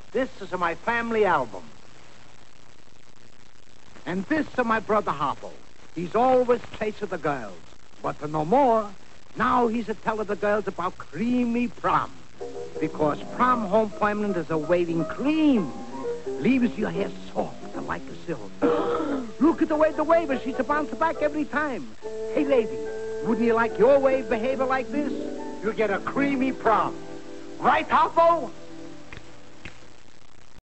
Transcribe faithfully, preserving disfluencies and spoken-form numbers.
This is my family album. And this is my brother Harpo. He's always chasing the girls. But to no more, now he's a telling the girls about creamy prom. Because prom home permanent is awaiting cream. Leaves your hair soft like a silk. Look at the way the waver, she's a bounce back every time. Hey, lady, wouldn't you like your wave behavior like this? You'll get a creamy prom. Right, Harpo?